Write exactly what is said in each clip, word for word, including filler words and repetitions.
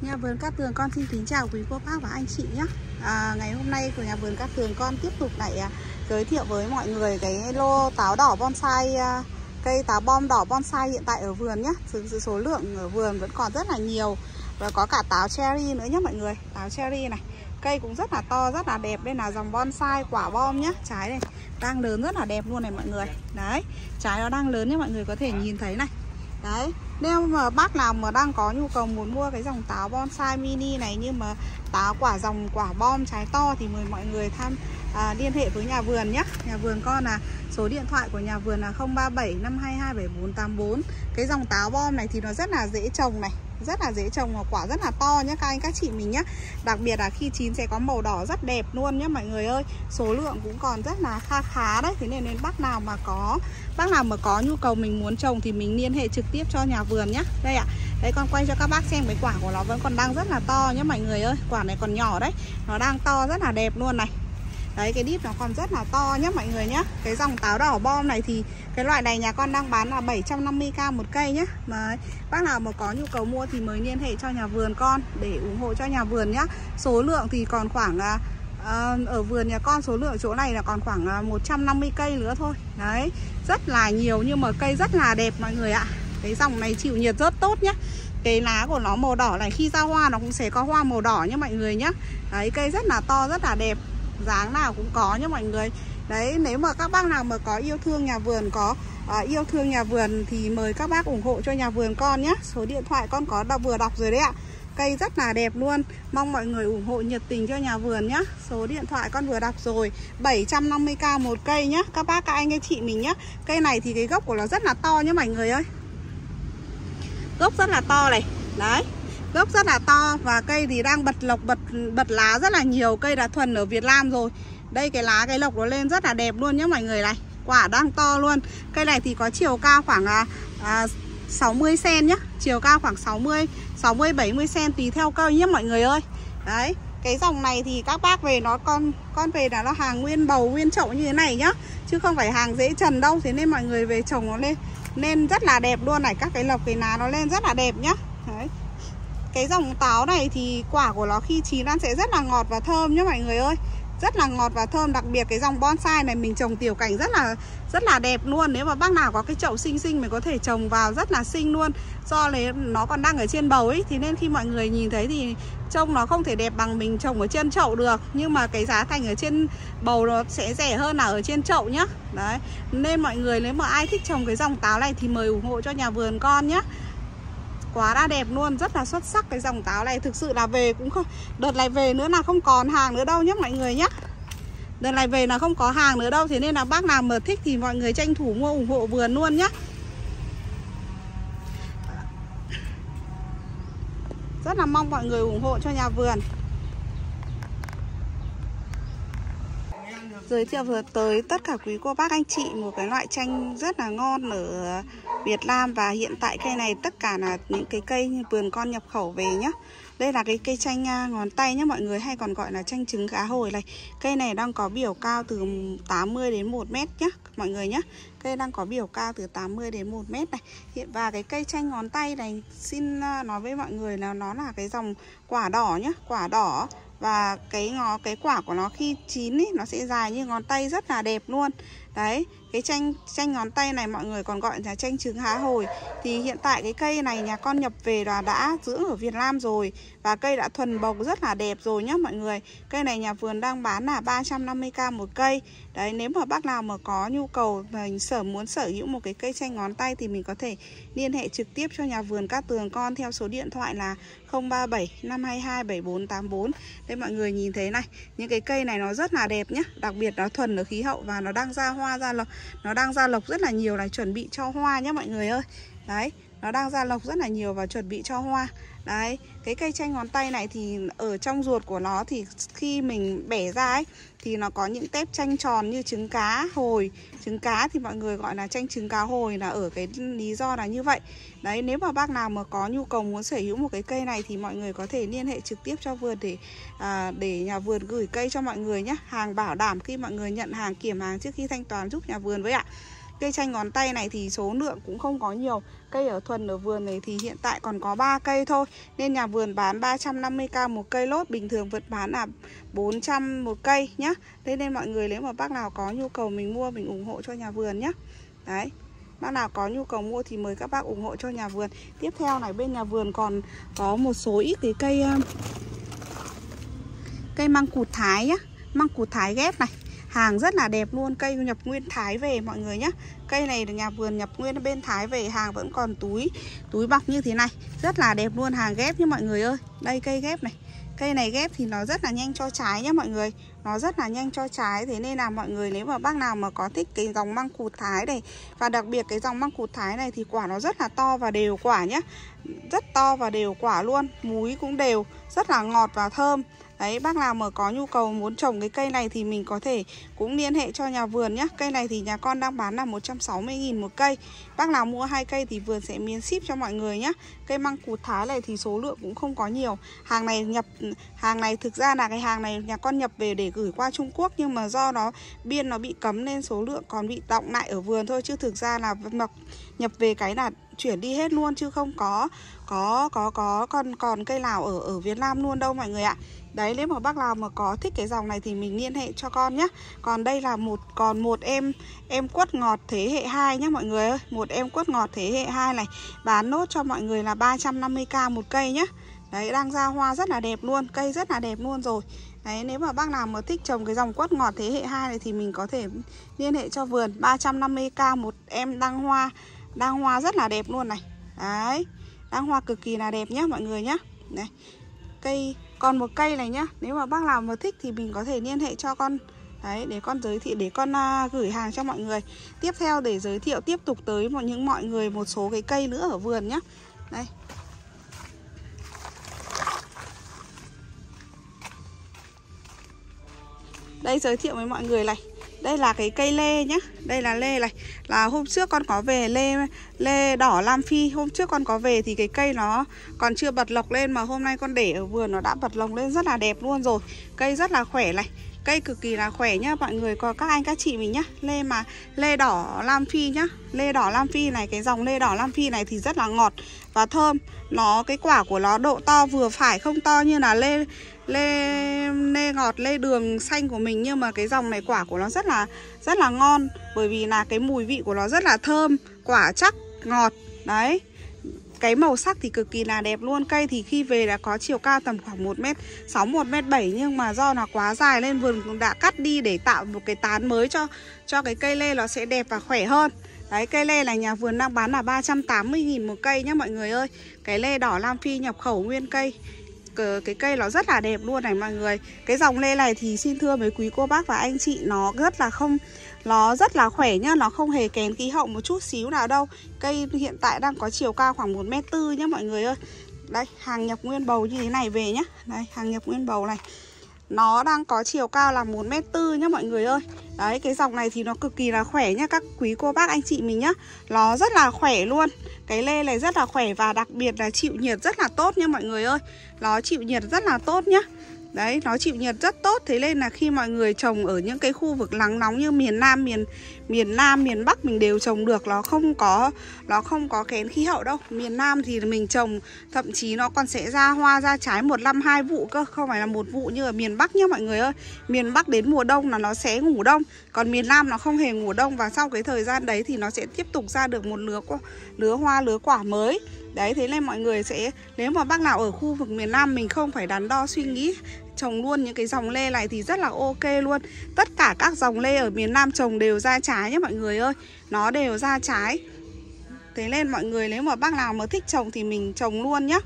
Nhà vườn Cát Tường con xin kính chào quý cô bác và anh chị nhé. à, Ngày hôm nay của nhà vườn Cát Tường con tiếp tục lại à, giới thiệu với mọi người cái lô táo đỏ bonsai, à, cây táo bom đỏ bonsai hiện tại ở vườn nhé. Số, số lượng ở vườn vẫn còn rất là nhiều. Và có cả táo cherry nữa nhé mọi người. Táo cherry này, cây cũng rất là to, rất là đẹp. Đây là dòng bonsai quả bom nhé. Trái này đang lớn rất là đẹp luôn này mọi người. Đấy, trái nó đang lớn nhé mọi người có thể nhìn thấy này. Đấy, nếu mà bác nào mà đang có nhu cầu muốn mua cái dòng táo bonsai mini này, nhưng mà táo quả dòng quả bom trái to thì mời mọi người tham à, liên hệ với nhà vườn nhé. Nhà vườn con là số điện thoại của nhà vườn là không ba bảy năm hai hai bảy bốn tám bốn. Cái dòng táo bom này thì nó rất là dễ trồng này, rất là dễ trồng và quả rất là to nhé các anh các chị mình nhé. Đặc biệt là khi chín sẽ có màu đỏ rất đẹp luôn nhé mọi người ơi. Số lượng cũng còn rất là kha khá đấy. Thế nên đến bác nào mà có Bác nào mà có nhu cầu mình muốn trồng thì mình liên hệ trực tiếp cho nhà vườn nhé. Đây ạ, đấy con quay cho các bác xem cái quả của nó vẫn còn đang rất là to nhé mọi người ơi. Quả này còn nhỏ đấy, nó đang to rất là đẹp luôn này. Đấy, cái đít nó còn rất là to nhé mọi người nhé. Cái dòng táo đỏ bom này thì cái loại này nhà con đang bán là bảy trăm năm mươi k một cây nhé. Mà bác nào mà có nhu cầu mua thì mới liên hệ cho nhà vườn con để ủng hộ cho nhà vườn nhé. Số lượng thì còn khoảng à, ở vườn nhà con số lượng chỗ này là còn khoảng à, một trăm năm mươi cây nữa thôi. Đấy, rất là nhiều nhưng mà cây rất là đẹp mọi người ạ. Cái dòng này chịu nhiệt rất tốt nhé. Cái lá của nó màu đỏ này, khi ra hoa nó cũng sẽ có hoa màu đỏ nhé mọi người nhé. Đấy, cây rất là to, rất là đẹp, dáng nào cũng có nhé mọi người. Đấy, nếu mà các bác nào mà có yêu thương nhà vườn, có uh, yêu thương nhà vườn thì mời các bác ủng hộ cho nhà vườn con nhé. Số điện thoại con có đọc vừa đọc rồi đấy ạ. Cây rất là đẹp luôn. Mong mọi người ủng hộ nhiệt tình cho nhà vườn nhé. Số điện thoại con vừa đọc rồi, bảy trăm năm mươi k một cây nhé. Các bác, các anh, các chị mình nhé. Cây này thì cái gốc của nó rất là to nhé mọi người ơi. Gốc rất là to này. Đấy, gốc rất là to. Và cây thì đang bật lộc, bật, bật lá rất là nhiều. Cây đã thuần ở Việt Nam rồi. Đây cái lá, cái lộc nó lên rất là đẹp luôn nhé mọi người này. Quả đang to luôn. Cây này thì có chiều cao khoảng à, à, sáu mươi xăng-ti-mét nhé. Chiều cao khoảng sáu mươi, sáu mươi bảy mươi xăng-ti-mét tùy theo cây nhé mọi người ơi. Đấy, cái dòng này thì các bác về nó con con về là nó hàng nguyên bầu, nguyên chậu như thế này nhá, chứ không phải hàng dễ trần đâu. Thế nên mọi người về trồng nó lên nên rất là đẹp luôn này. Các cái lộc, cái lá nó lên rất là đẹp nhá. Đấy, cái dòng táo này thì quả của nó khi chín ăn sẽ rất là ngọt và thơm nhé mọi người ơi. Rất là ngọt và thơm. Đặc biệt cái dòng bonsai này mình trồng tiểu cảnh rất là rất là đẹp luôn. Nếu mà bác nào có cái chậu xinh xinh mình có thể trồng vào rất là xinh luôn. Do lấy nó còn đang ở trên bầu ấy, thì nên khi mọi người nhìn thấy thì trông nó không thể đẹp bằng mình trồng ở trên chậu được. Nhưng mà cái giá thành ở trên bầu nó sẽ rẻ hơn là ở trên chậu nhá. Đấy, nên mọi người nếu mà ai thích trồng cái dòng táo này thì mời ủng hộ cho nhà vườn con nhé. Quá đã đẹp luôn, rất là xuất sắc. Cái dòng táo này thực sự là về cũng không, đợt này về nữa là không còn hàng nữa đâu nhé mọi người nhé. Đợt này về là không có hàng nữa đâu. Thế nên là bác nào mà thích thì mọi người tranh thủ mua ủng hộ vườn luôn nhé. Rất là mong mọi người ủng hộ cho nhà vườn. Giới thiệu vừa tới tất cả quý cô bác anh chị một cái loại chanh rất là ngon ở Việt Nam. Và hiện tại cây này tất cả là những cái cây như vườn con nhập khẩu về nhá. Đây là cái cây chanh ngón tay nhá mọi người, hay còn gọi là chanh trứng cá hồi này. Cây này đang có biểu cao từ tám mươi đến một mét nhá mọi người nhá. Cây đang có biểu cao từ tám mươi đến một mét này. Hiện và cái cây chanh ngón tay này xin nói với mọi người là nó là cái dòng quả đỏ nhá, quả đỏ. Và cái ngó cái quả của nó khi chín ý, nó sẽ dài như ngón tay, rất là đẹp luôn. Đấy, cái chanh chanh ngón tay này mọi người còn gọi là chanh trứng há hồi. Thì hiện tại cái cây này nhà con nhập về là đã dưỡng ở Việt Nam rồi. Và cây đã thuần bồng rất là đẹp rồi nhá mọi người. Cây này nhà vườn đang bán là ba trăm năm mươi k một cây. Đấy, nếu mà bác nào mà có nhu cầu mình sở muốn sở hữu một cái cây chanh ngón tay thì mình có thể liên hệ trực tiếp cho nhà vườn Cát Tường con theo số điện thoại là không ba bảy năm hai hai bảy bốn tám bốn. Đây mọi người nhìn thấy này, những cái cây này nó rất là đẹp nhá. Đặc biệt nó thuần ở khí hậu và nó đang ra hoa ra lộc. Nó đang ra lộc rất là nhiều này, chuẩn bị cho hoa nhá mọi người ơi. Đấy, nó đang ra lộc rất là nhiều và chuẩn bị cho hoa. Đấy, cái cây chanh ngón tay này thì ở trong ruột của nó thì khi mình bẻ ra ấy thì nó có những tép chanh tròn như trứng cá hồi. Trứng cá thì mọi người gọi là chanh trứng cá hồi là ở cái lý do là như vậy. Đấy, nếu mà bác nào mà có nhu cầu muốn sở hữu một cái cây này thì mọi người có thể liên hệ trực tiếp cho vườn để à, để nhà vườn gửi cây cho mọi người nhé. Hàng bảo đảm khi mọi người nhận hàng, kiểm hàng trước khi thanh toán giúp nhà vườn với ạ. Cây chanh ngón tay này thì số lượng cũng không có nhiều. Cây ở thuần ở vườn này thì hiện tại còn có ba cây thôi, nên nhà vườn bán ba trăm năm mươi k một cây lốt, bình thường vật bán là bốn trăm một cây nhá. Thế nên mọi người nếu mà bác nào có nhu cầu mình mua, mình ủng hộ cho nhà vườn nhá. Đấy, bác nào có nhu cầu mua thì mời các bác ủng hộ cho nhà vườn. Tiếp theo này, bên nhà vườn còn có một số ít cái cây Cây măng cụt Thái nhá. Măng cụt Thái ghép này, hàng rất là đẹp luôn. Cây nhập nguyên Thái về mọi người nhá. Cây này nhà vườn nhập nguyên bên Thái về, hàng vẫn còn túi Túi bọc như thế này, rất là đẹp luôn. Hàng ghép nhá mọi người ơi. Đây cây ghép này. Cây này ghép thì nó rất là nhanh cho trái nhá mọi người. Nó rất là nhanh cho trái. Thế nên là mọi người nếu mà bác nào mà có thích cái dòng măng cụt Thái này, và đặc biệt cái dòng măng cụt Thái này thì quả nó rất là to và đều quả nhá. Rất to và đều quả luôn. Múi cũng đều, rất là ngọt và thơm. Đấy, bác nào mà có nhu cầu muốn trồng cái cây này thì mình có thể cũng liên hệ cho nhà vườn nhé. Cây này thì nhà con đang bán là một trăm sáu mươi nghìn một cây. Bác nào mua hai cây thì vườn sẽ miễn ship cho mọi người nhé. Cây măng cụt Thái này thì số lượng cũng không có nhiều. Hàng này nhập hàng này thực ra là cái hàng này nhà con nhập về để gửi qua Trung Quốc, nhưng mà do nó biên nó bị cấm nên số lượng còn bị đọng lại ở vườn thôi, chứ thực ra là nhập về cái là chuyển đi hết luôn, chứ không có có có có còn còn cây nào ở ở Việt Nam luôn đâu mọi người ạ. Đấy, nếu mà bác nào mà có thích cái dòng này thì mình liên hệ cho con nhé. Còn đây là một còn một em em quất ngọt thế hệ hai nhé mọi người ơi. Một em quất ngọt thế hệ hai này bán nốt cho mọi người là ba trăm năm mươi k một cây nhé. Đấy, đang ra hoa rất là đẹp luôn, cây rất là đẹp luôn rồi. Đấy, nếu mà bác nào mà thích trồng cái dòng quất ngọt thế hệ hai này thì mình có thể liên hệ cho vườn. Ba trăm năm mươi k một em đăng hoa. Đang hoa rất là đẹp luôn này. Đấy, đang hoa cực kỳ là đẹp nhé mọi người nhé. Đấy, cây còn một cây này nhá. Nếu mà bác nào mà thích thì mình có thể liên hệ cho con. Đấy, để con giới thiệu, để con uh, gửi hàng cho mọi người. Tiếp theo để giới thiệu tiếp tục tới mọi những mọi người một số cái cây nữa ở vườn nhá. Đây. Đây, giới thiệu với mọi người này. Đây là cái cây lê nhá. Đây là lê này. Là hôm trước con có về lê lê đỏ Lam Phi. Hôm trước con có về thì cái cây nó còn chưa bật lộc lên, mà hôm nay con để ở vườn nó đã bật lộc lên rất là đẹp luôn rồi. Cây rất là khỏe này. Cây cực kỳ là khỏe nhá mọi người, có các anh các chị mình nhá. Lê mà lê đỏ Lam Phi nhá. Lê đỏ Lam Phi này, cái dòng lê đỏ Lam Phi này thì rất là ngọt và thơm. Nó cái quả của nó độ to vừa phải, không to như là lê lê lê ngọt, lê đường xanh của mình, nhưng mà cái dòng này quả của nó rất là rất là ngon, bởi vì là cái mùi vị của nó rất là thơm, quả chắc, ngọt. Đấy. Cái màu sắc thì cực kỳ là đẹp luôn. Cây thì khi về đã có chiều cao tầm khoảng một mét sáu, một mét bảy, nhưng mà do nó quá dài nên vườn cũng đã cắt đi để tạo một cái tán mới cho cho cái cây lê nó sẽ đẹp và khỏe hơn. Đấy, cây lê là nhà vườn đang bán là ba trăm tám mươi nghìn một cây nhá mọi người ơi. Cái lê đỏ Lam Phi nhập khẩu nguyên cây. Cái cây nó rất là đẹp luôn này mọi người. Cái dòng lê này thì xin thưa với quý cô bác và anh chị, nó rất là không Nó rất là khỏe nhá. Nó không hề kén khí hậu một chút xíu nào đâu. Cây hiện tại đang có chiều cao khoảng một mét tư nhá mọi người ơi. Đây, hàng nhập nguyên bầu như thế này về nhá. Đây, hàng nhập nguyên bầu này. Nó đang có chiều cao là một mét tư nhá mọi người ơi. Đấy, cái dòng này thì nó cực kỳ là khỏe nhá các quý cô bác anh chị mình nhá. Nó rất là khỏe luôn. Cái lê này rất là khỏe và đặc biệt là chịu nhiệt rất là tốt nhá mọi người ơi. Nó chịu nhiệt rất là tốt nhá. Đấy, nó chịu nhiệt rất tốt. Thế nên là khi mọi người trồng ở những cái khu vực nắng nóng như miền Nam, miền miền Nam, miền Bắc mình đều trồng được. Nó không có Nó không có kén khí hậu đâu. Miền Nam thì mình trồng thậm chí nó còn sẽ ra hoa ra trái một năm hai vụ cơ, không phải là một vụ như ở miền Bắc nhá mọi người ơi. Miền Bắc đến mùa đông là nó sẽ ngủ đông, còn miền Nam nó không hề ngủ đông, và sau cái thời gian đấy thì nó sẽ tiếp tục ra được một lứa lứa hoa lứa quả mới. Đấy, thế nên mọi người sẽ, nếu mà bác nào ở khu vực miền Nam mình không phải đắn đo suy nghĩ, trồng luôn những cái dòng lê này thì rất là ok luôn. Tất cả các dòng lê ở miền Nam trồng đều ra trái nhé mọi người ơi. Nó đều ra trái. Thế nên mọi người nếu mà bác nào mà thích trồng thì mình trồng luôn nhé.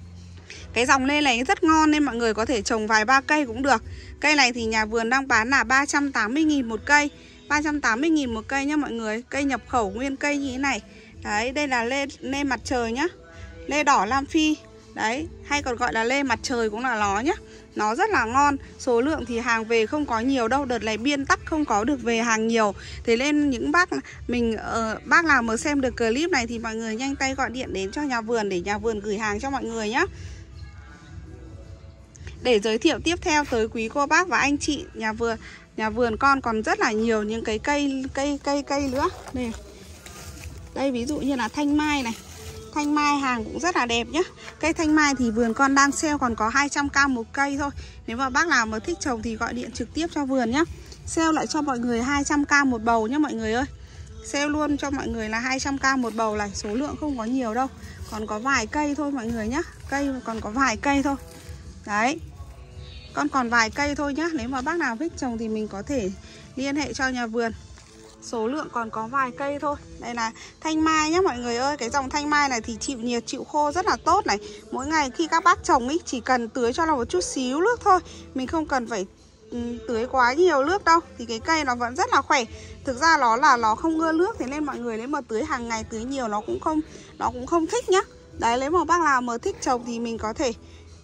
Cái dòng lê này rất ngon nên mọi người có thể trồng vài ba cây cũng được. Cây này thì nhà vườn đang bán là ba trăm tám mươi nghìn một cây. ba trăm tám mươi nghìn một cây nhá mọi người. Cây nhập khẩu nguyên cây như thế này. Đấy, đây là lê, lê mặt trời nhá. Lê đỏ Lam Phi. Đấy, hay còn gọi là lê mặt trời cũng là nó nhá. Nó rất là ngon. Số lượng thì hàng về không có nhiều đâu. Đợt này biên tắc không có được về hàng nhiều. Thế nên những bác mình uh, bác nào mà xem được clip này thì mọi người nhanh tay gọi điện đến cho nhà vườn để nhà vườn gửi hàng cho mọi người nhá. Để giới thiệu tiếp theo tới quý cô bác và anh chị, nhà vườn nhà vườn con còn rất là nhiều những cái cây cây cây cây nữa. Đây. Đây ví dụ như là thanh mai này. Thanh mai hàng cũng rất là đẹp nhá. Cây thanh mai thì vườn con đang sale còn có hai trăm k một cây thôi. Nếu mà bác nào mà thích trồng thì gọi điện trực tiếp cho vườn nhá. Sale lại cho mọi người hai trăm k một bầu nhá mọi người ơi. Sale luôn cho mọi người là hai trăm k một bầu này. Số lượng không có nhiều đâu. Còn có vài cây thôi mọi người nhá. Cây còn có vài cây thôi. Đấy. Con còn vài cây thôi nhá. Nếu mà bác nào thích trồng thì mình có thể liên hệ cho nhà vườn. Số lượng còn có vài cây thôi. Đây là thanh mai nhá mọi người ơi. Cái dòng thanh mai này thì chịu nhiệt, chịu khô rất là tốt này. Mỗi ngày khi các bác trồng ý, chỉ cần tưới cho nó một chút xíu nước thôi. Mình không cần phải tưới quá nhiều nước đâu. Thì cái cây nó vẫn rất là khỏe. Thực ra nó là nó không ưa nước. Thế nên mọi người nếu mà tưới hàng ngày, tưới nhiều nó cũng không Nó cũng không thích nhá. Đấy, nếu mà bác nào mà thích trồng thì mình có thể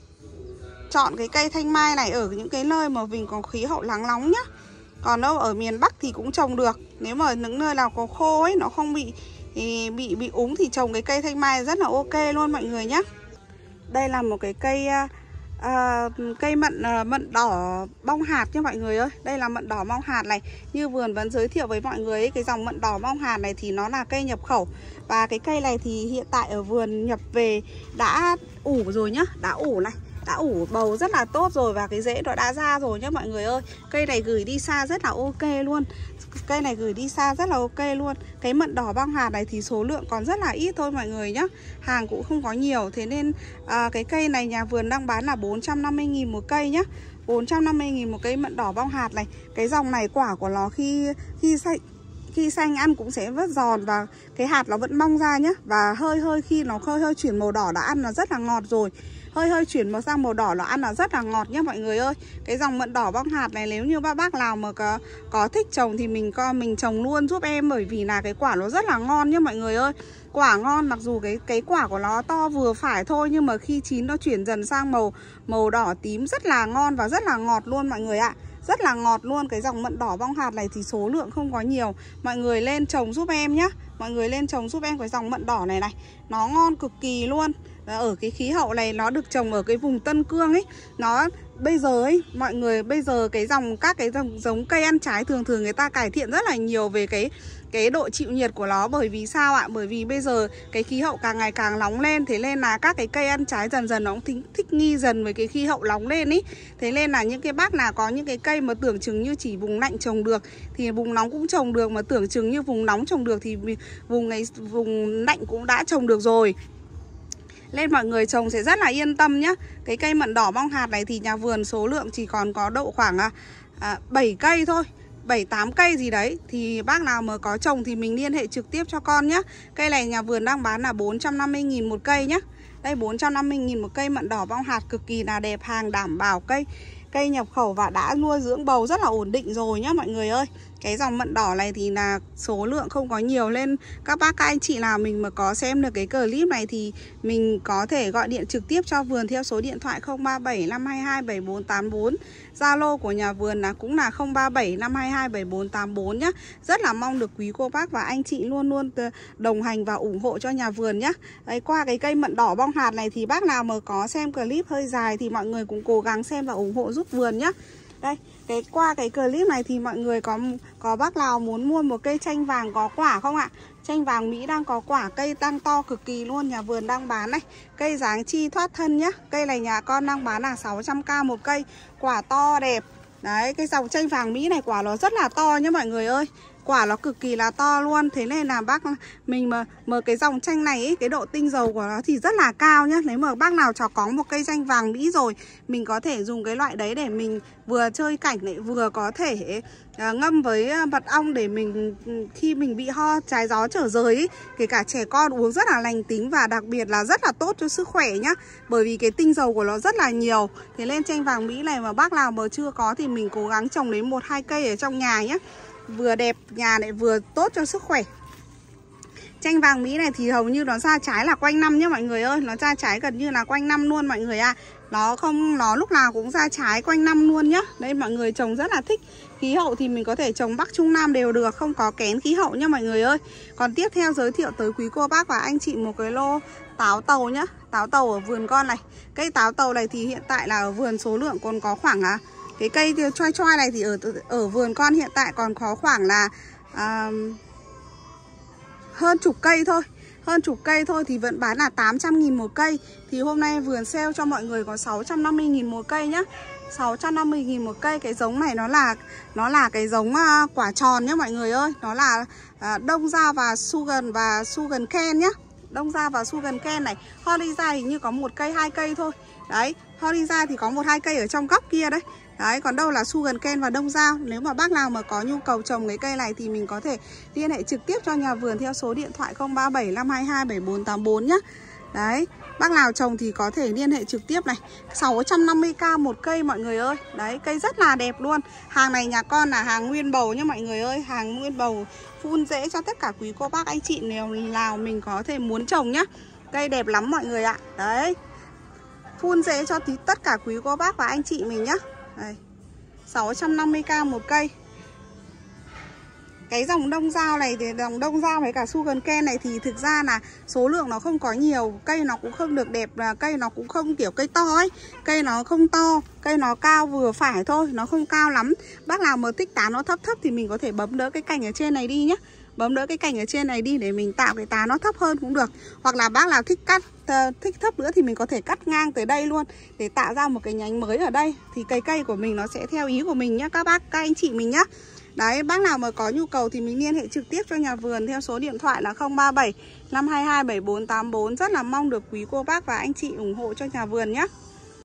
chọn cái cây thanh mai này ở những cái nơi mà mình có khí hậu nắng nóng nhá. Còn đâu ở miền Bắc thì cũng trồng được. Nếu mà những nơi nào có khô ấy, nó không bị bị bị úng thì trồng cái cây thanh mai rất là ok luôn mọi người nhé. Đây là một cái cây uh, cây mận uh, mận đỏ bong hạt nha mọi người ơi. Đây là mận đỏ bong hạt này. Như vườn vẫn giới thiệu với mọi người ấy, cái dòng mận đỏ bong hạt này thì nó là cây nhập khẩu. Và cái cây này thì hiện tại ở vườn nhập về đã ủ rồi nhá, đã ủ này. Đã ủ bầu rất là tốt rồi và cái rễ nó đã ra rồi nhá mọi người ơi. Cây này gửi đi xa rất là ok luôn. Cây này gửi đi xa rất là ok luôn. Cái mận đỏ bong hạt này thì số lượng còn rất là ít thôi mọi người nhá. Hàng cũng không có nhiều. Thế nên à, cái cây này nhà vườn đang bán là bốn trăm năm mươi nghìn một cây nhá. bốn trăm năm mươi nghìn một cây mận đỏ bong hạt này. Cái dòng này quả của nó khi khi xanh khi xanh ăn cũng sẽ rất giòn và cái hạt nó vẫn bong ra nhá. Và hơi hơi khi nó hơi hơi chuyển màu đỏ đã ăn là rất là ngọt rồi. Hơi hơi chuyển màu sang màu đỏ nó ăn là rất là ngọt nhá mọi người ơi. Cái dòng mận đỏ bong hạt này nếu như các bác nào mà có, có thích trồng thì mình co mình trồng luôn giúp em. Bởi vì là cái quả nó rất là ngon nhá mọi người ơi. Quả ngon, mặc dù cái cái quả của nó to vừa phải thôi, nhưng mà khi chín nó chuyển dần sang màu màu đỏ tím rất là ngon và rất là ngọt luôn mọi người ạ. Rất là ngọt luôn. Cái dòng mận đỏ bong hạt này thì số lượng không có nhiều. Mọi người lên trồng giúp em nhá. Mọi người lên trồng giúp em cái dòng mận đỏ này này. Nó ngon cực kỳ luôn. Ở cái khí hậu này nó được trồng ở cái vùng Tân Cương ấy. Nó bây giờ ấy, mọi người bây giờ cái dòng các cái dòng giống cây ăn trái thường thường người ta cải thiện rất là nhiều về cái cái độ chịu nhiệt của nó. Bởi vì sao ạ? Bởi vì bây giờ cái khí hậu càng ngày càng nóng lên. Thế nên là các cái cây ăn trái dần dần nó cũng thích, thích nghi dần với cái khí hậu nóng lên ý. Thế nên là những cái bác nào có những cái cây mà tưởng chừng như chỉ vùng lạnh trồng được thì vùng nóng cũng trồng được. Mà tưởng chừng như vùng nóng trồng được thì vùng ấy, vùng lạnh cũng đã trồng được rồi. Nên mọi người trồng sẽ rất là yên tâm nhá. Cái cây mận đỏ bong hạt này thì nhà vườn số lượng chỉ còn có độ khoảng à, bảy cây thôi, bảy tám cây gì đấy. Thì bác nào mà có trồng thì mình liên hệ trực tiếp cho con nhá. Cây này nhà vườn đang bán là bốn trăm năm mươi nghìn một cây nhá. Đây bốn trăm năm mươi nghìn một cây mận đỏ bong hạt cực kỳ là đẹp. Hàng đảm bảo cây cây nhập khẩu và đã nuôi dưỡng bầu rất là ổn định rồi nhá mọi người ơi. Cái dòng mận đỏ này thì là số lượng không có nhiều. Nên các bác các anh chị nào mình mà có xem được cái clip này thì mình có thể gọi điện trực tiếp cho vườn theo số điện thoại không ba bảy năm hai hai bảy bốn tám bốn. Zalo của nhà vườn là cũng là không ba bảy năm hai hai bảy bốn tám bốn nhá. Rất là mong được quý cô bác và anh chị luôn luôn đồng hành và ủng hộ cho nhà vườn nhá. Đấy, qua cái cây mận đỏ bong hạt này thì bác nào mà có xem clip hơi dài thì mọi người cũng cố gắng xem và ủng hộ giúp vườn nhá. Đây, cái qua cái clip này thì mọi người có có bác nào muốn mua một cây chanh vàng có quả không ạ? Chanh vàng Mỹ đang có quả, cây đang to cực kỳ luôn, nhà vườn đang bán này. Cây dáng chi thoát thân nhá. Cây này nhà con đang bán là sáu trăm k một cây, quả to đẹp. Đấy, cái dòng chanh vàng Mỹ này quả nó rất là to nhá mọi người ơi. Quả nó cực kỳ là to luôn. Thế nên là bác mình mà mở cái dòng chanh này ấy, cái độ tinh dầu của nó thì rất là cao nhá. Nếu mà bác nào cho có một cây chanh vàng Mỹ rồi, mình có thể dùng cái loại đấy để mình vừa chơi cảnh lại vừa có thể uh, ngâm với mật ong để mình khi mình bị ho trái gió trở rời ấy, kể cả trẻ con uống rất là lành tính và đặc biệt là rất là tốt cho sức khỏe nhá. Bởi vì cái tinh dầu của nó rất là nhiều. Thế nên chanh vàng Mỹ này mà bác nào mà chưa có thì mình cố gắng trồng đến một hai cây ở trong nhà nhé. Vừa đẹp nhà lại vừa tốt cho sức khỏe. Chanh vàng Mỹ này thì hầu như nó ra trái là quanh năm nhá mọi người ơi. Nó ra trái gần như là quanh năm luôn mọi người ạ. À. Nó không, nó lúc nào cũng ra trái quanh năm luôn nhá. Đây mọi người trồng rất là thích. Khí hậu thì mình có thể trồng Bắc Trung Nam đều được, không có kén khí hậu nhá mọi người ơi. Còn tiếp theo giới thiệu tới quý cô bác và anh chị một cái lô táo tàu nhá. Táo tàu ở vườn con này. Cây táo tàu này thì hiện tại là ở vườn số lượng còn có khoảng à, cái cây choi choi này thì ở ở vườn con hiện tại còn có khoảng là à, hơn chục cây thôi. Hơn chục cây thôi thì vẫn bán là tám trăm nghìn một cây. Thì hôm nay vườn sale cho mọi người có sáu trăm năm mươi nghìn một cây nhá. sáu trăm năm mươi nghìn một cây. Cái giống này nó là nó là cái giống uh, quả tròn nhá mọi người ơi. Nó là uh, Đông Giao và Sugan và Sugan Ken nhá. Đông Giao và Sugan Ken này. Horiza hình như có một cây hai cây thôi. Đấy, Horiza thì có một hai cây ở trong góc kia đấy. Đấy, còn đâu là Sugan Ken và Đông Giao. Nếu mà bác nào mà có nhu cầu trồng cái cây này thì mình có thể liên hệ trực tiếp cho nhà vườn theo số điện thoại không ba bảy năm hai hai bảy bốn tám bốn nhá. Đấy, bác nào trồng thì có thể liên hệ trực tiếp này. Sáu trăm năm mươi k một cây mọi người ơi. Đấy, cây rất là đẹp luôn. Hàng này nhà con là hàng nguyên bầu nhá mọi người ơi. Hàng nguyên bầu phun rễ cho tất cả quý cô bác anh chị nếu nào mình có thể muốn trồng nhá. Cây đẹp lắm mọi người ạ. Đấy, phun rễ cho tí tất cả quý cô bác và anh chị mình nhá. Đây, sáu trăm năm mươi k một cây. Cái dòng Đông Giao này thì dòng Đông Giao với cả Sugan Ken này thì thực ra là số lượng nó không có nhiều. Cây nó cũng không được đẹp, cây nó cũng không kiểu cây to ấy. Cây nó không to, cây nó cao vừa phải thôi, nó không cao lắm. Bác nào mà thích tán nó thấp thấp thì mình có thể bấm đỡ cái cành ở trên này đi nhé. Bấm đỡ cái cành ở trên này đi để mình tạo cái tán nó thấp hơn cũng được. Hoặc là bác nào thích cắt thích thấp nữa thì mình có thể cắt ngang tới đây luôn để tạo ra một cái nhánh mới ở đây. Thì cây cây của mình nó sẽ theo ý của mình nhé các bác, các anh chị mình nhé. Đấy, bác nào mà có nhu cầu thì mình liên hệ trực tiếp cho nhà vườn theo số điện thoại là không ba bảy năm hai hai bảy bốn tám bốn. Rất là mong được quý cô bác và anh chị ủng hộ cho nhà vườn nhé.